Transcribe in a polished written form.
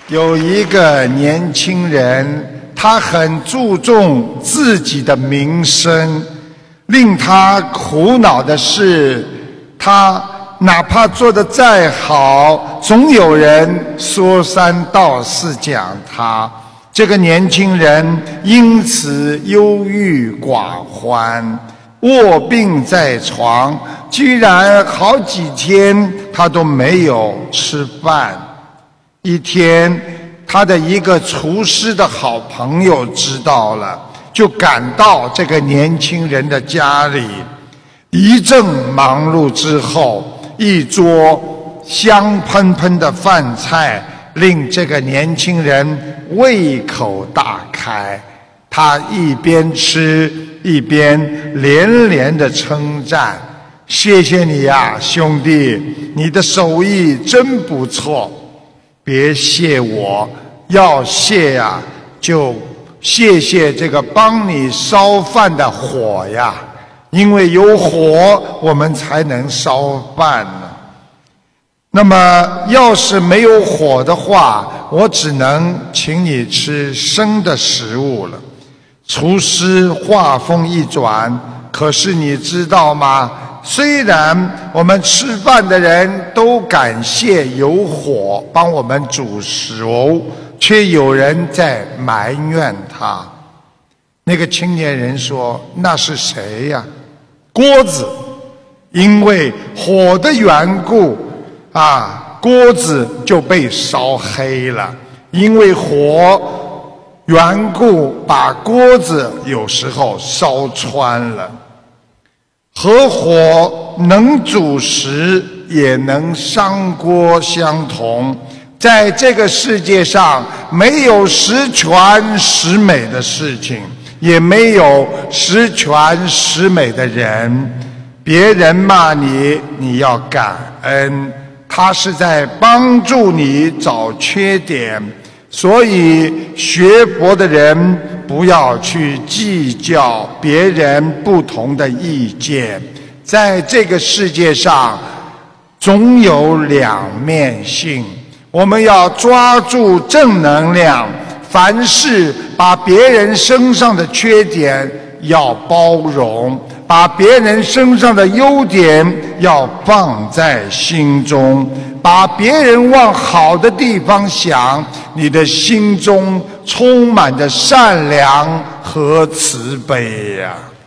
有一个年轻人，他很注重自己的名声，令他苦恼的是，他哪怕做得再好，总有人说三道四讲他。这个年轻人因此忧郁寡欢，卧病在床，居然好几天他都没有吃饭。一天，他的一个厨师的好朋友知道了，就赶到这个年轻人的家里。一阵忙碌之后，一桌香喷喷的饭菜令这个年轻人胃口大开。他一边吃一边连连的称赞：“谢谢你呀，兄弟，你的手艺真不错。别谢我，要谢呀，就谢谢这个帮你烧饭的火呀，因为有火，我们才能烧饭呢。那么，要是没有火的话，我只能请你吃生的食物了。”厨师话锋一转：“可是你知道吗？虽然我们吃饭的人都感谢有火帮我们煮熟，却有人在埋怨他。”那个青年人说：“那是谁呀？”锅子，因为火的缘故锅子就被烧黑了，因为火缘故把锅子有时候烧穿了。合火能煮食，也能伤锅相同。在这个世界上，没有十全十美的事情，也没有十全十美的人。别人骂你，你要感恩，他是在帮助你找缺点。所以学佛的人不要去计较别人不同的意见。在这个世界上总有两面性，我们要抓住正能量，凡事把别人身上的缺点要包容，把别人身上的优点要放在心中，把别人往好的地方想，你的心中充满着善良和慈悲呀。